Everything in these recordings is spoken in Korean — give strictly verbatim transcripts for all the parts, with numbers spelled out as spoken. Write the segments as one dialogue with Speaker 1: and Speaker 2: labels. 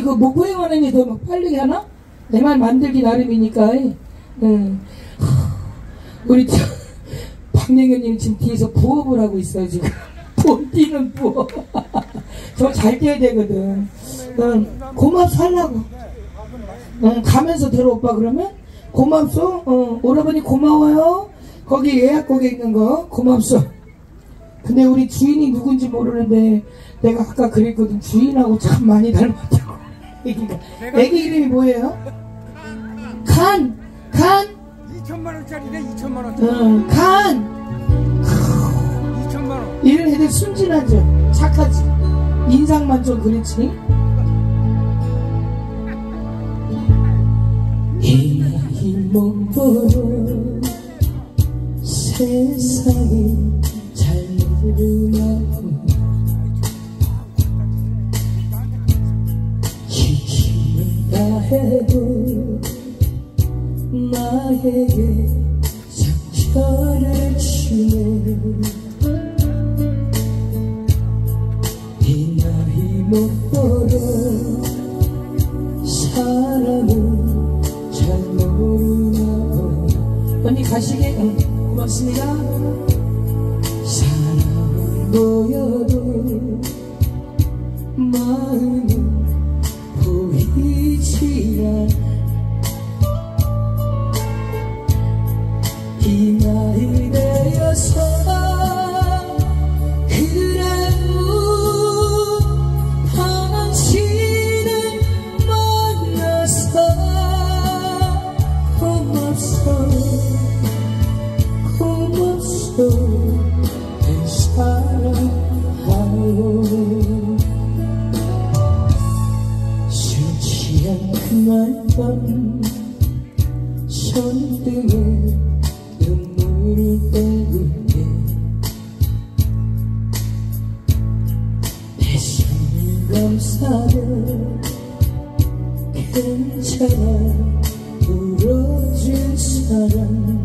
Speaker 1: 그 목포행하는 게 더 막 빨리 하나? 내 말 만들기 나름이니까. 응. 우리 저 박명현님 지금 뒤에서 부업을 하고 있어요 지금. 본 뛰는 부업. 저 잘 뛰어야 되거든. 응. 고맙소 하려고. 응. 가면서 들어 오빠 그러면 고맙소. 어. 오라버니 고마워요. 거기 예약 고객 있는 거 고맙소. 근데 우리 주인이 누군지 모르는데 내가 아까 그랬거든. 주인하고 참 많이 닮았다고. 애기가. 애기 이름이 뭐예요? 간! 간!
Speaker 2: 이천만 원짜리네. 이천만 원짜리.
Speaker 1: 어, 간!
Speaker 2: 이천만 원.
Speaker 1: 이런 애들 순진하죠. 착하지. 인상만 좀 그렇지. 이 나이 먹고 세상이 잘 모르냐고 힘을 다해도 나에게 상처를 주네. 이 나이 먹고도 사람은 잘 모르냐고. 언니 가시게. 응. 고맙습니다. 사람은 보여도 마음은 보이지 않아. 이 나이 되어서 그래도 당신을 만나서 고맙소. 내 사랑하오. 술 취한 그날 밤 손등에 눈물을 떠그게 내 손을 감싸며 괜찮아 울어준 사람.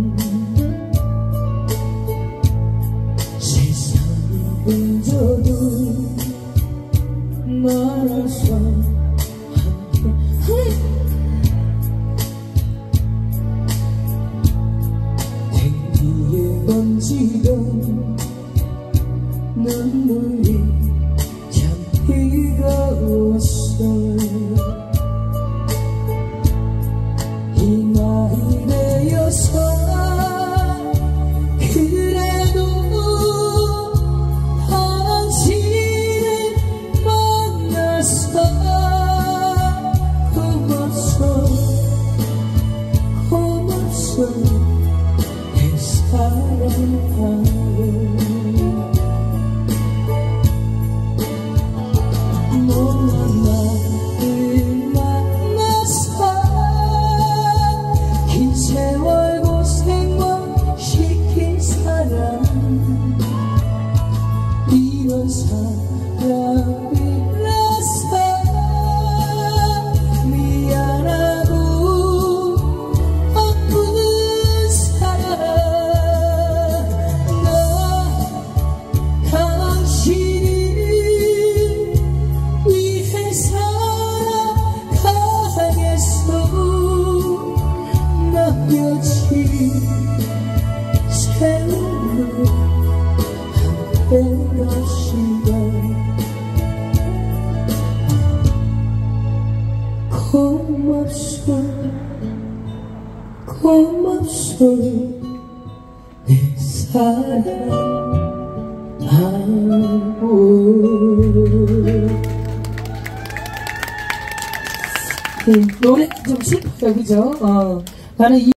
Speaker 1: 혼자도 말아서 함께 댕기에 번지던 눈물이 참 뜨거웠어. 이 나이 되어서 내 사랑하오. 못난 나를 만나서 긴 세월 고생만 시킨 사람. 이런 사람이라서 세월을 함께 가시다. 고맙소 고맙소 내 사랑하오. 음, 노래 좀 슬퍼요 그죠? 어, 나는 이